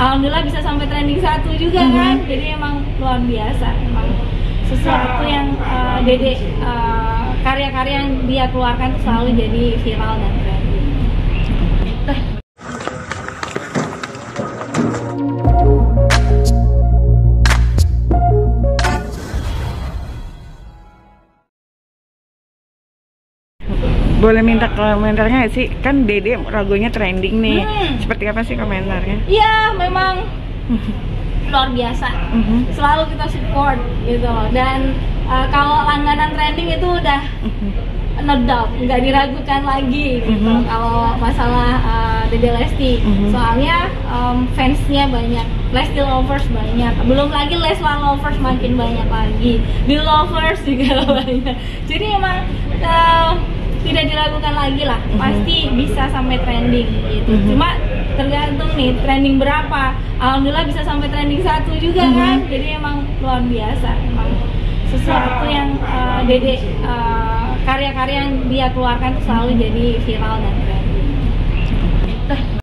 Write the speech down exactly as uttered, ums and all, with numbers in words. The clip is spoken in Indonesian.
alhamdulillah bisa sampai trending satu juga mm-hmm. kan, jadi emang luar biasa, emang sesuatu yang uh, Dede uh, karya-karya yang dia keluarkan tuh selalu jadi viral dan trending. Gitu. Boleh minta komentarnya sih, kan Dede lagunya trending nih, hmm. seperti apa sih komentarnya? Iya, memang luar biasa, mm-hmm. selalu kita support gitu loh. Dan uh, kalau langganan trending itu udah mm-hmm. no doubt, nggak diragukan lagi gitu. Mm-hmm. Kalau masalah uh, Dede Lesti, mm-hmm. soalnya um, fansnya banyak, Lesti lovers banyak, belum lagi Leslar lovers makin banyak lagi, Bill lovers juga banyak. Jadi emang uh, tidak diragukan lagi lah, mm-hmm. pasti bisa sampai trending gitu. Mm-hmm. Cuma tergantung nih trending berapa. Alhamdulillah bisa sampai trending satu juga mm-hmm. kan, jadi emang luar biasa, emang sesuatu yang uh, Dede uh, karya-karya yang dia keluarkan tuh selalu jadi viral dan trending.